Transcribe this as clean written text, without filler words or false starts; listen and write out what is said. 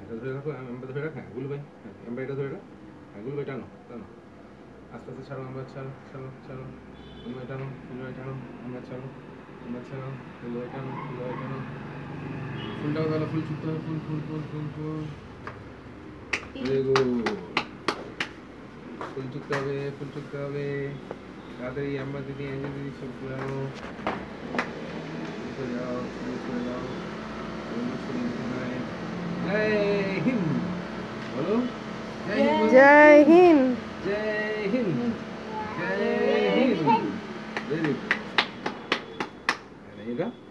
এটা ধরে রাখো, আমরা ধরে রাখ, হ্যাঁ গুলো ভাই, হ্যাঁ আমরা এটা ধরে রাখ, হ্যাঁ গুলো ভাই টানো টানো, আস্তে আস্তে ছাড়ো, আমরা ছাড়ো ছাড়ো ছাড়ো, গুলো ভাই টানো, গুলো ভাই টানো, আমরা ছাড়ো, আমরা ছাড়ো, গুলো ভাই টানো, গুলো ভাই টানো, ফুলটাও গেল, ফুল চুপতে হবে, ফুল ফুল ফুল ফুল ফুল, ভেরি গুড, ফুল চুপতে হবে, ফুল চুপতে হবে, তাড়াতাড়ি আমরা দিদি, অ্যাঞ্জেল দিদি সব ঘুরানো, করে যাও, করে যাও, জয় হিন্দ বলো, জয় হিন্দ। জয় হিন্দ, জয় হিন্দ, ভেরি গুড,